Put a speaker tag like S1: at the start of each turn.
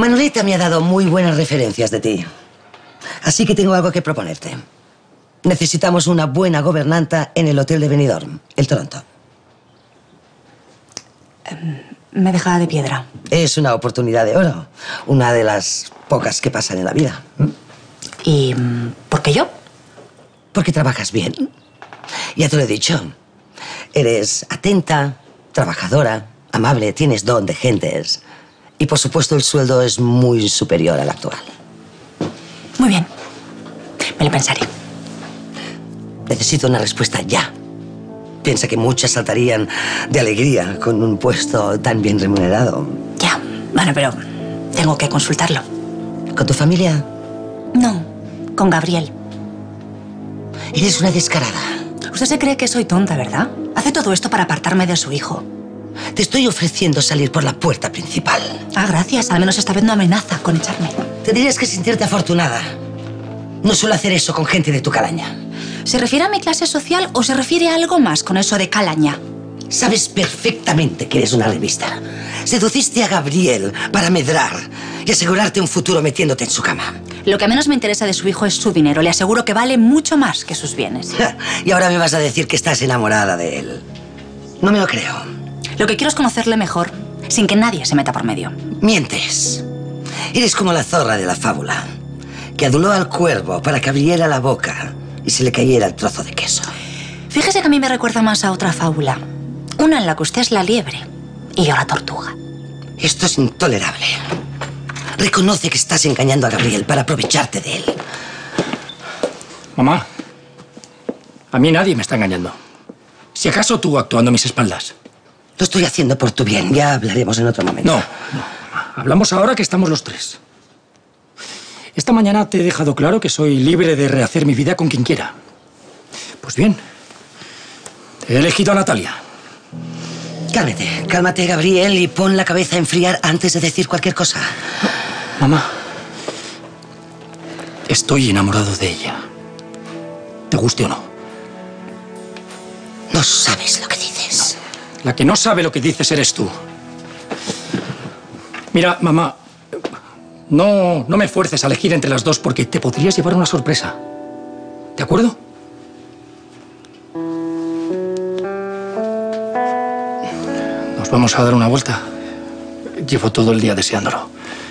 S1: Manoleta me ha dado muy buenas referencias de ti. Así que tengo algo que proponerte. Necesitamos una buena gobernanta en el hotel de Benidorm, el Toronto.
S2: Me deja de piedra.
S1: Es una oportunidad de oro. Una de las pocas que pasan en la vida.
S2: ¿Y por qué yo?
S1: Porque trabajas bien. Ya te lo he dicho. Eres atenta, trabajadora, amable, tienes don de gentes. Y por supuesto el sueldo es muy superior al actual.
S2: Muy bien. Me lo pensaré.
S1: Necesito una respuesta ya. Piensa que muchas saltarían de alegría con un puesto tan bien remunerado.
S2: Ya. Bueno, pero tengo que consultarlo.
S1: ¿Con tu familia?
S2: No, con Gabriel.
S1: Eres una descarada.
S2: Usted se cree que soy tonta, ¿verdad? Hace todo esto para apartarme de su hijo.
S1: Te estoy ofreciendo salir por la puerta principal.
S2: Ah, gracias. Al menos esta vez no amenaza con echarme.
S1: Tendrías que sentirte afortunada. No suelo hacer eso con gente de tu calaña.
S2: ¿Se refiere a mi clase social o se refiere a algo más con eso de calaña?
S1: Sabes perfectamente que eres una revista. Seduciste a Gabriel para medrar y asegurarte un futuro metiéndote en su cama.
S2: Lo que menos me interesa de su hijo es su dinero. Le aseguro que vale mucho más que sus bienes.
S1: Y ahora me vas a decir que estás enamorada de él. No me lo creo.
S2: Lo que quiero es conocerle mejor, sin que nadie se meta por medio.
S1: Mientes. Eres como la zorra de la fábula, que aduló al cuervo para que abriera la boca y se le cayera el trozo de queso.
S2: Fíjese que a mí me recuerda más a otra fábula. Una en la que usted es la liebre y yo la tortuga.
S1: Esto es intolerable. Reconoce que estás engañando a Gabriel para aprovecharte de él.
S3: Mamá, a mí nadie me está engañando. Si acaso tú actuando a mis espaldas.
S1: Lo estoy haciendo por tu bien. Ya hablaremos en otro momento.
S3: No, mamá. Hablamos ahora que estamos los tres. Esta mañana te he dejado claro que soy libre de rehacer mi vida con quien quiera. Pues bien, he elegido a Natalia.
S1: Cálmate, cálmate, Gabriel, y pon la cabeza a enfriar antes de decir cualquier cosa.
S3: Mamá, estoy enamorado de ella. ¿Te guste o no?
S1: No sabes lo que dices.
S3: La que no sabe lo que dices eres tú. Mira, mamá, no me fuerces a elegir entre las dos porque te podrías llevar una sorpresa. ¿De acuerdo? Nos vamos a dar una vuelta. Llevo todo el día deseándolo.